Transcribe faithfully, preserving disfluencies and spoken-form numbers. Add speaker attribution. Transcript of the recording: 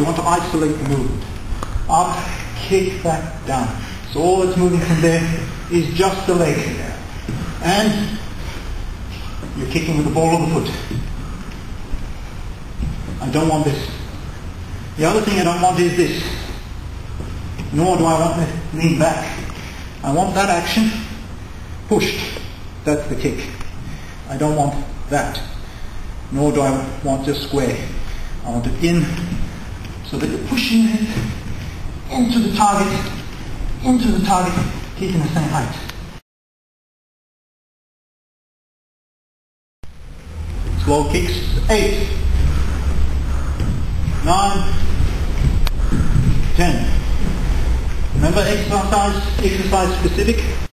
Speaker 1: you want to isolate the movement. Up, kick, back, down. So all that's moving from there is just the leg. And you're kicking with the ball of the foot. I don't want this. The other thing I don't want is this. Nor do I want to lean back. I want that action pushed. That's the kick. I don't want that. Nor do I want just square. I want it in, so that you're pushing it into the target, into the target, keeping the same height. Slow kicks, eight, nine, ten. Remember, exercise, exercise specific.